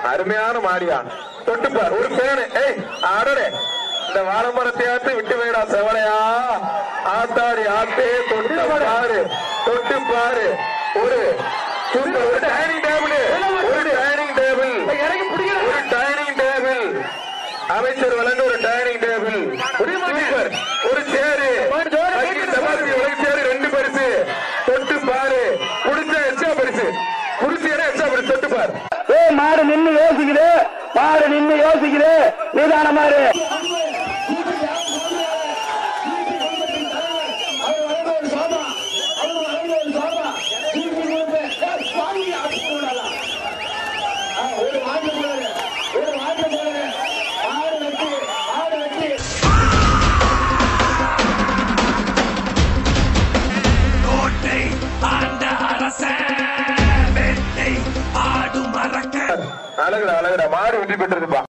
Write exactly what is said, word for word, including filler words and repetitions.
அருமையான மாடியா தொட்டுப்பார் ஒரு பேனு. ஏய் ஆடே இந்த வாழைமரத்தையாத்து விட்டு வேடா செவலையா ஆத்தாடி ஆத்தே தொட்டு பாரு தொட்டு பாரு. ஒரு ஒரு டைனிங் டேபிள் ஒரு டைனிங் டேபிள் ஒரு டைனிங் டேபிள் அமைச்சர் வழங்க ஒரு டைனிங் டேபிள் ஒரு சேரு ஒரு சேரு ரெண்டு பரிசு தொட்டு பாரு. குடிச்ச எச்சா பரிசு குடிச்சா எச்சா பரிசு தொட்டு பாரு. ஏ மாடு நின்னு யோசிக்குது மாடு நின்னு யோசிக்குது நீதான மாடு. அழகுடா அழகுடா மாடு வெற்றி பெற்றிருப்பா.